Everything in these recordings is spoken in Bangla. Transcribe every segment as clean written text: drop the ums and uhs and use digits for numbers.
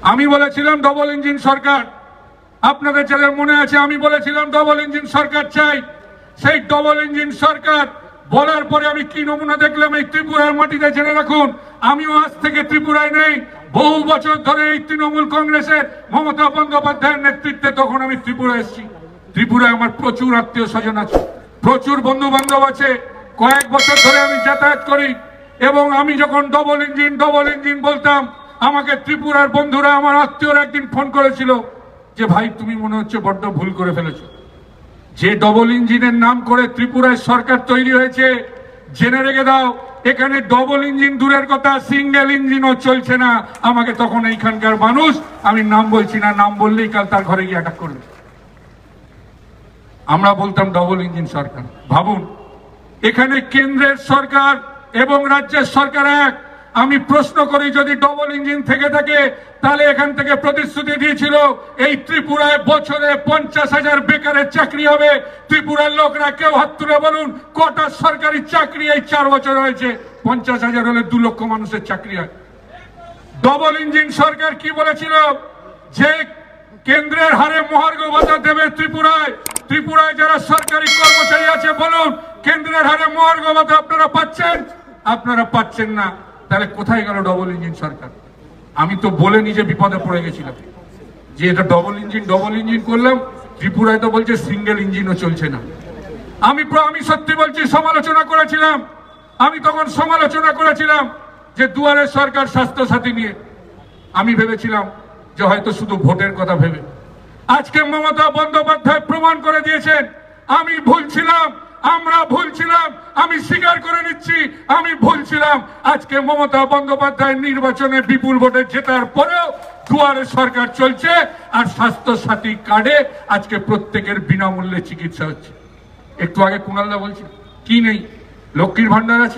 আমি বলেছিলাম ডবল ইঞ্জিন সরকার, আপনাদের যাদের মনে আছে আমি বলেছিলাম ডবল ইঞ্জিন সরকার চাই। সেই ডবল ইঞ্জিন সরকার বলার পরে আমি কি নমুনা দেখলাম এই ত্রিপুরার মাটিতে। জেনে রাখুন, আমিও আজ থেকে ত্রিপুরায় নেই, বহু বছর ধরে এই তৃণমূল কংগ্রেসের মমতা বন্দ্যোপাধ্যায়ের নেতৃত্বে তখন আমি ত্রিপুরা এসেছি। ত্রিপুরায় আমার প্রচুর আত্মীয় স্বজন আছে, প্রচুর বন্ধু বান্ধব আছে, কয়েক বছর ধরে আমি যাতায়াত করি। এবং আমি যখন ডবল ইঞ্জিন বলতাম, আমাকে ত্রিপুরার বন্ধুরা, আমার আত্মীয়রা একদিন ফোন করেছিল যে ভাই তুমি মনে হচ্ছে বড্ড ভুল করে ফেলেছো। যে ডবল ইঞ্জিনের নাম করে ত্রিপুরায় সরকার তৈরি হয়েছে, জেনে রেখে দাও এখানে ডবল ইঞ্জিন দূরের কথা, সিঙ্গেল ইঞ্জিনও চলছে না। আমাকে তখন এইখানকার মানুষ, আমি নাম বলছি না, নাম বললেই কাল তার ঘরে গিয়ে অ্যাটাক করবে। আমরা বলতাম ডবল ইঞ্জিন সরকার। ভাবুন, এখানে কেন্দ্রের সরকার এবং রাজ্যের সরকার এক। আমি প্রশ্ন করি, যদি ডবল ইঞ্জিন থেকে থাকে তাহলে এখান থেকে প্রতিশ্রুতি দিয়েছিল এই ত্রিপুরায় বছরে 50,000 বেকারের চাকরি হবে। ত্রিপুরার লোকরা কেউ হাত তুলে বলুন কটা সরকারি চাকরি এই 4 বছর হয়েছে? 50,000 হলে 2 লক্ষ মানুষের চাকরি হয়। ডবল ইঞ্জিন সরকার কি বলেছিল? যে কেন্দ্রের হারে মহার্ঘ ভাতা দেবে ত্রিপুরায়। ত্রিপুরায় যারা সরকারি কর্মচারী আছে বলুন, কেন্দ্রের হারে মহার্ঘ ভাতা আপনারা পাচ্ছেন? আপনারা পাচ্ছেন না। তাহলে কোথায় গেল ডবল ইঞ্জিন সরকার? আমি তো বলে নিজে বিপদে পড়ে গেছিলাম যে এটা ডবল ইঞ্জিন করলাম, ত্রিপুরায় তো বলছে সিঙ্গেল ইঞ্জিনও চলছে না। আমি সত্যি বলছি, সমালোচনা করেছিলাম। আমি তখন সমালোচনা করেছিলাম যে দুয়ারে সরকার, স্বাস্থ্য সাথী নিয়ে। আমি ভেবেছিলাম যে হয়তো শুধু ভোটের কথা ভেবে। আজকে মমতা বন্দ্যোপাধ্যায় প্রমাণ করে দিয়েছেন আমি ভুল ছিলাম, আমরা ভুল ছিলাম। আমি স্বীকার করে নিচ্ছি আমি ভুল ছিলাম। আজকে মমতা বন্দ্যোপাধ্যায় নির্বাচনে বিপুল ভোটে জেতার পরেও দুয়ারে সরকার চলছে, আর স্বাস্থ্য সাথী কার্ডে আজকে প্রত্যেকের বিনামূল্যে চিকিৎসা হচ্ছে। একটু আগে কুণালদা বলছে কি নেই, লক্ষ্মীর ভান্ডার আছে,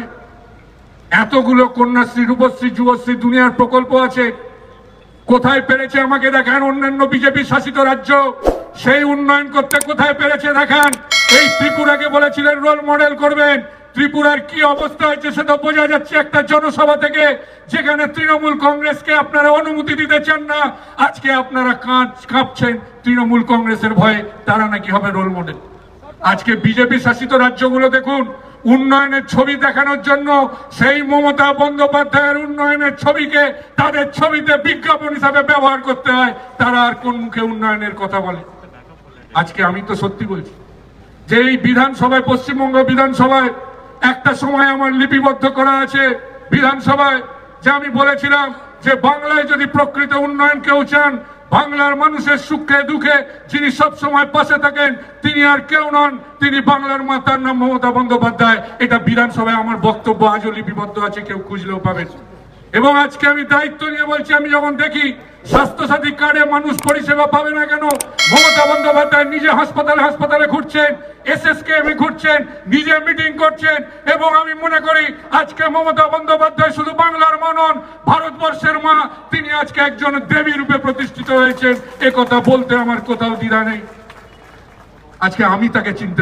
এতগুলো কন্যাশ্রী, রূপশ্রী, যুবশ্রী, দুনিয়ার প্রকল্প আছে। কোথায় পেরেছে আমাকে দেখান। অন্যান্য বিজেপি শাসিত রাজ্য সেই উন্নয়ন করতে কোথায় পেরেছে দেখান। এই ত্রিপুরাকে বলেছিলেন রোল মডেল করবেন, ত্রিপুরার কি অবস্থা হয়েছে সেটা বোঝা যাচ্ছে একটা জনসভা থেকে, যেখানে তৃণমূল কংগ্রেসকে আপনারা অনুমতি দিতে চান না। আজকে আপনারা কাঁপছেন তৃণমূল কংগ্রেসের ভয়ে, তারা নাকি হবে রোল মডেল। আজকে বিজেপি শাসিত রাজ্যগুলো দেখুন, উন্নয়নের ছবি দেখানোর জন্য সেই মমতা বন্দ্যোপাধ্যায়ের উন্নয়নের ছবিকে তাদের ছবিতে বিজ্ঞাপন হিসাবে ব্যবহার করতে হয়। তারা আর কোন মুখে উন্নয়নের কথা বলে? আজকে আমি তো সত্যি বলছি যে এই বিধানসভায়, পশ্চিমবঙ্গ বিধানসভায় একটা সময় আমার লিপিবদ্ধ করা আছে বিধানসভায়, যে আমি বলেছিলাম যে বাংলায় যদি প্রকৃত উন্নয়ন কেউ চান, বাংলার মানুষের সুখে দুঃখে যিনি সবসময় পাশে থাকেন, তিনি আর কেউ নন, তিনি বাংলার মা, তার নাম মমতা বন্দ্যোপাধ্যায়। এটা বিধানসভায় আমার বক্তব্য আজও লিপিবদ্ধ আছে, কেউ খুঁজলেও পাবেন। এবং আজকে আমি দায়িত্ব নিয়ে বলছি, আমি যখন দেখি স্বাস্থ্যসাথী কার্ডে মানুষ পরিষেবা পাবে না কেন, মমতা বন্দ্যোপাধ্যায় নিজে হাসপাতালে ঘুরছেন, SSKM ঘুরছেন, নিজে মিটিং করছেন। এবং আমি মনে করি আজকে মমতা বন্দ্যোপাধ্যায় শুধু বাংলার মা নন, ভারতবর্ষের মা। তিনি আজকে একজন দেবী রূপে প্রতিষ্ঠিত হয়েছেন, এ কথা বলতে আমার কোথাও দ্বিধা নেই। আজকে আমি তাকে চিনতে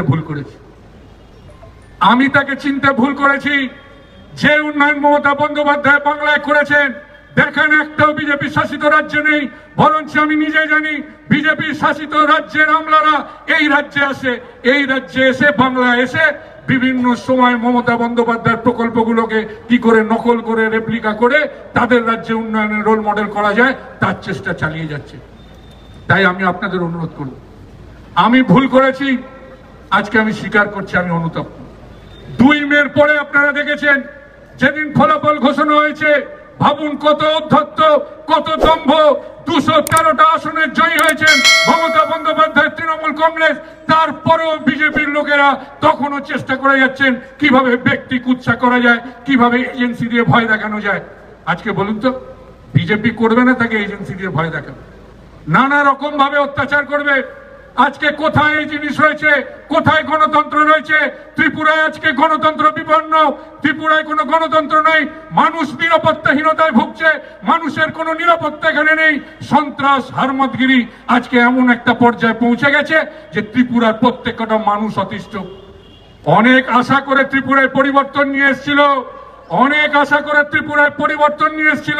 ভুল করেছি। যে উন্নয়ন মমতা বন্দ্যোপাধ্যায় বাংলায় করেছেন দেখেন, একটাও বিজেপি শাসিত রাজ্যে নেই। বরঞ্চ আমি নিজে জানি বিজেপি শাসিত রাজ্যের আমলারা এই রাজ্যে এসে বাংলায় এসে বিভিন্ন সময় মমতা বন্দ্যোপাধ্যায়ের প্রকল্পগুলোকে কি করে নকল করে, রেপ্লিকা করে তাদের রাজ্যে উন্নয়নের রোল মডেল করা যায় তার চেষ্টা চালিয়ে যাচ্ছে। তাই আমি আপনাদের অনুরোধ করব, আমি ভুল করেছি, আজকে আমি স্বীকার করছি, আমি অনুতপ্ত। 2 মের পরে আপনারা দেখেছেন যেদিন ফলাফল ঘোষণা হয়েছে, ভাবুন কত অধ্যত্ত, কত দম্ভ। 213টা আসনে জয়ী হয়েছেন মমতা বন্দ্যোপাধ্যায়, তৃণমূল কংগ্রেস। তারপরেও বিজেপির লোকেরা তখনও চেষ্টা করে যাচ্ছেন কিভাবে ব্যক্তি কুৎসা করা যায়, কিভাবে এজেন্সি দিয়ে ভয় দেখানো যায়। আজকে বলুন তো, বিজেপি করবে না তাকে এজেন্সি দিয়ে ভয় দেখাবে, নানা রকম ভাবে অত্যাচার করবে। আজকে কোথায় এই জিনিস রয়েছে? কোথায় গণতন্ত্র রয়েছে? ত্রিপুরায় আজকে গণতন্ত্র বিপন্ন। ত্রিপুরায় কোনো গণতন্ত্র নেই, মানুষ নিরাপত্তাহীনতায় ভুগছে, মানুষের কোনো নিরাপত্তা এখানে নেই। সন্ত্রাস, হারমতগিরি আজকে এমন একটা পর্যায়ে পৌঁছে গেছে যে ত্রিপুরার প্রত্যেকটা মানুষ অতিষ্ঠ। অনেক আশা করে ত্রিপুরায় পরিবর্তন নিয়ে এসেছিল,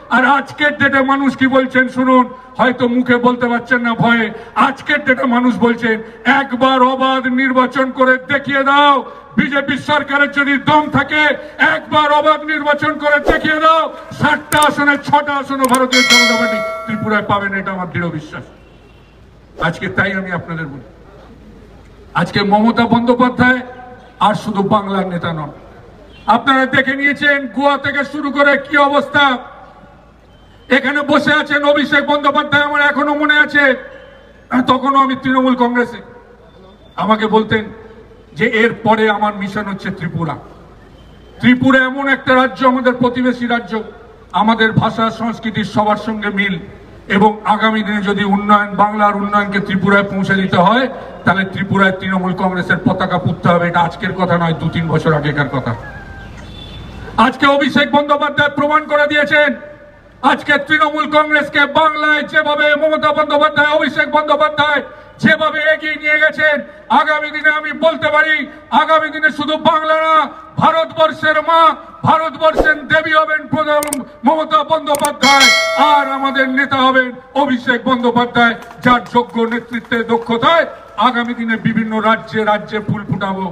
আর আজকের ডেটে মানুষ কি বলছেন শুনুন, হয়তো মুখে বলতে পারছেন না ভয়ে। আজকের ডেটে মানুষ বলছেন একবার অবাধ নির্বাচন করে দেখিয়ে দাও, বিজেপি সরকারের যদি দম থাকে একবার অবাধ নির্বাচন করে দেখিয়ে দাও, 60টা আসনে 6টা আসনে ভারতীয় জনতা পার্টি ত্রিপুরায় পাবেন, এটা আমার দৃঢ় বিশ্বাস। আজকে তাই আমি আপনাদের বলি, আজকে মমতা বন্দ্যোপাধ্যায় আর শুধু বাংলার নেতা নন, আপনারা দেখে নিয়েছেন গোয়া থেকে শুরু করে কি অবস্থা। এখানে বসে আছেন অভিষেক বন্দ্যোপাধ্যায়, আমার এখনো মনে আছে, তখনও আমি তৃণমূল কংগ্রেসে। আমাকে বলতেন যে এর পরে আমার মিশন হচ্ছে ত্রিপুরা। ত্রিপুরা এমন একটা রাজ্য, আমাদের প্রতিবেশী রাজ্য, আমাদের ভাষা সংস্কৃতির সবার সঙ্গে মিল, এবং আগামী দিনে যদি উন্নয়ন, বাংলার উন্নয়নকে ত্রিপুরায় পৌঁছে দিতে হয়, তাহলে ত্রিপুরায় তৃণমূল কংগ্রেসের পতাকা পুঁততে হবে। এটা আজকের কথা নয়, 2-3 বছর আগেকার কথা। আজকে অভিষেক বন্দ্যোপাধ্যায় প্রমাণ করে দিয়েছেন, আজকে তৃণমূল কংগ্রেসকে বাংলায় যেভাবে মমতা বন্দ্যোপাধ্যায়, অভিষেক বন্দ্যোপাধ্যায় যেভাবে এগিয়ে নিয়ে গেছেন, আগামী দিনে আমি বলতে পারি, আগামী দিনে শুধু বাংলা না, ভারতবর্ষের মা, ভারতবর্ষের দেবী হবেন মমতা বন্দ্যোপাধ্যায়, আর আমাদের নেতা হবেন অভিষেক বন্দ্যোপাধ্যায়, যার যোগ্য নেতৃত্বে, দক্ষতায় আগামী দিনে বিভিন্ন রাজ্যে রাজ্যে ফুল ফুটাবো।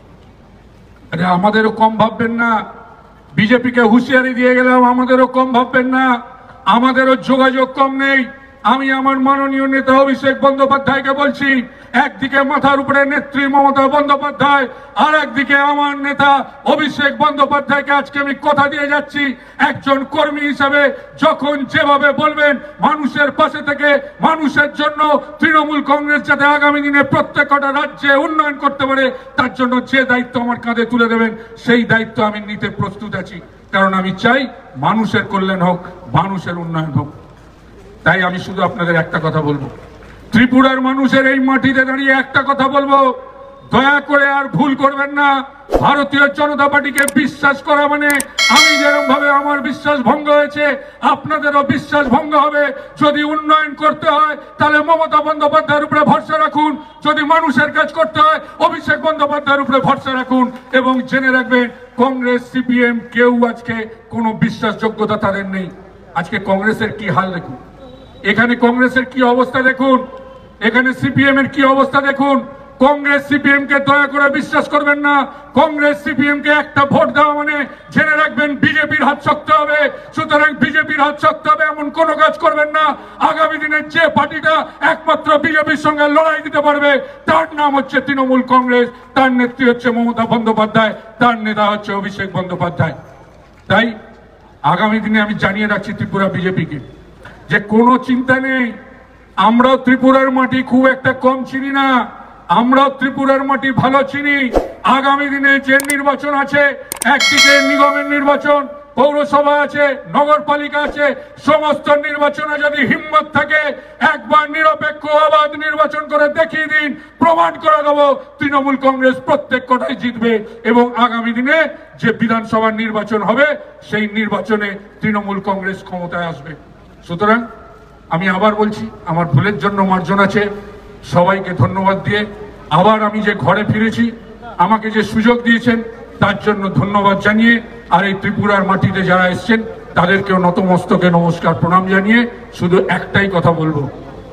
আরে আমাদেরও কম ভাববেন না, বিজেপিকে হুঁশিয়ারি দিয়ে গেলাম, আমাদেরও কম ভাববেন না, আমাদেরও যোগাযোগ কম নেই। আমি আমার মাননীয় নেতা অভিষেক বন্দ্যোপাধ্যায়কে বলছি, একদিকে মাথার উপরে নেত্রী মমতা বন্দ্যোপাধ্যায়, আর একদিকে আমার নেতা অভিষেক বন্দ্যোপাধ্যায়কে আজকে আমি কথা দিয়ে যাচ্ছি, একজন কর্মী হিসেবে যখন যেভাবে বলবেন মানুষের পাশে থেকে, মানুষের জন্য তৃণমূল কংগ্রেস যাতে আগামী দিনে প্রত্যেকটা রাজ্যে উন্নয়ন করতে পারে, তার জন্য যে দায়িত্ব আমার কাঁধে তুলে দেবেন, সেই দায়িত্ব আমি নিতে প্রস্তুত আছি। কারণ আমি চাই মানুষের কল্যাণ হোক, মানুষের উন্নয়ন হোক। তাই আমি শুধু আপনাদের একটা কথা বলবো, ত্রিপুরার মানুষের এই মাটিতে দাঁড়িয়ে একটা কথা বলবো, দয়া করে আর ভুল করবেন না। ভারতীয় জনতা পার্টিকে বিশ্বাস করা মানে, আমি যেরকম ভাবে আমার বিশ্বাস ভঙ্গ হয়েছে, আপনাদেরও বিশ্বাস ভঙ্গ হবে। যদি উন্নয়ন করতে হয় তাহলে মমতা বন্দ্যোপাধ্যায়ের উপরে ভরসা রাখুন, যদি মানুষের কাজ করতে হয় অভিষেক বন্দ্যোপাধ্যায়ের উপরে ভরসা রাখুন। এবং জেনে রাখবেন, কংগ্রেস, সিপিএম কেউ আজকে কোনো বিশ্বাসযোগ্যতা তাদের নেই। আজকে কংগ্রেসের কি হাল দেখুন, এখানে কংগ্রেসের কি অবস্থা দেখুন, এখানে সিপিএম এর কি অবস্থা দেখুন। কংগ্রেস সিপিএম কে দয়া করে বিশ্বাস করবেন না। কংগ্রেস সিপিএম কে একটা ভোট দেওয়া মানে জেনে রাখবেন বিজেপির হাত শক্ত হবে। সুতরাং বিজেপির হাত শক্ত হবে এমন কোনো কাজ করবেন না। আগামী দিনে যে পার্টিটা একমাত্র বিজেপির সঙ্গে লড়াই দিতে পারবে, তার নাম হচ্ছে তৃণমূল কংগ্রেস, তার নেত্রী হচ্ছে মমতা বন্দ্যোপাধ্যায়, তার নেতা হচ্ছে অভিষেক বন্দ্যোপাধ্যায়। তাই আগামী দিনে আমি জানিয়ে রাখছি ত্রিপুরা বিজেপিকে যে কোনো চিন্তা নেই, আমরাও ত্রিপুরার মাটি খুব একটা কম চিনি না, আমরাও ত্রিপুরার মাটি ভালো চিনি। আগামী দিনে যে নির্বাচন আছে, একদিকে নিগমের নির্বাচন, পৌরসভা আছে, নগরপালিকা আছে, সমস্ত নির্বাচনে যদি হিম্মত থাকে একবার নিরপেক্ষ অবাধ নির্বাচন করে দেখিয়ে দিন, প্রমাণ করে দেবো তৃণমূল কংগ্রেস প্রত্যেক কটাই জিতবে। এবং আগামী দিনে যে বিধানসভার নির্বাচন হবে, সেই নির্বাচনে তৃণমূল কংগ্রেস ক্ষমতায় আসবে। সুতরাং আমি আবার বলছি, আমার ভুলের জন্য মার্জন আছে, সবাইকে ধন্যবাদ দিয়ে আবার আমি যে ঘরে ফিরেছি, আমাকে যে সুযোগ দিয়েছেন তার জন্য ধন্যবাদ জানিয়ে, আর এই ত্রিপুরার মাটিতে যারা এসছেন তাদেরকেও নতমস্তকে নমস্কার প্রণাম জানিয়ে শুধু একটাই কথা বলবো,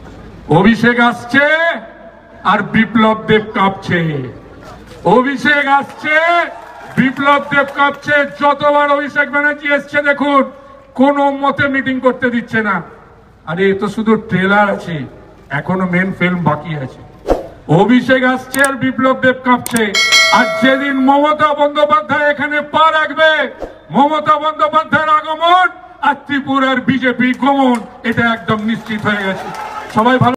অভিষেক আসছে আর বিপ্লব দেব কাঁপছে। অভিষেক আসছে, বিপ্লব দেব কাঁপছে। যতবার অভিষেক ব্যানার্জি এসছে দেখুন, কোনো মতে মিটিং করতে দিচ্ছে না। আরে এ তো শুধু ট্রেলার আছে, এখনো মেন ফিল্ম বাকি আছে। অভিষেক আসছে আর বিপ্লব দেব কাঁপছে। আর যেদিন মমতা বন্দ্যোপাধ্যায় এখানে পা রাখবে, মমতা বন্দ্যোপাধ্যায়ের আগমন আর ত্রিপুরার বিজেপি গমন, এটা একদম নিশ্চিত হয়ে গেছে। সবাই ভালো।